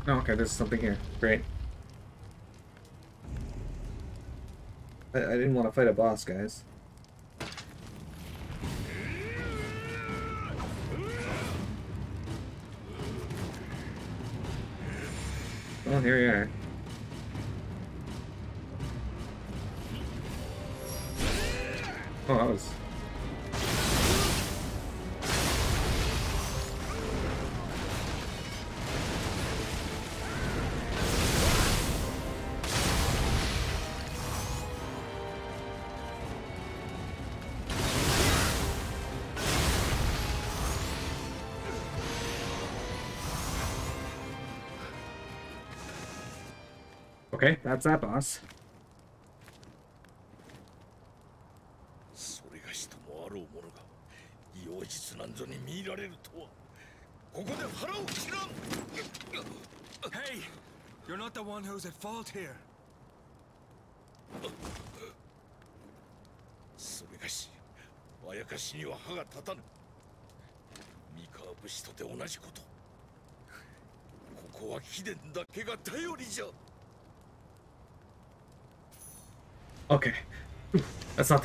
Oh, okay, there's something here. Great. I didn't want to fight a boss, guys. Oh, here we are. Oh, that was... Okay, that's that boss. それがしともあろうものが妖術なんぞに見入られるとはここで腹を切らん Hey! You're not the one who's at fault here. それがしあやかしには歯が立たぬ三河武士とて同じことここは貴殿だけが頼りじゃ Okay. That's not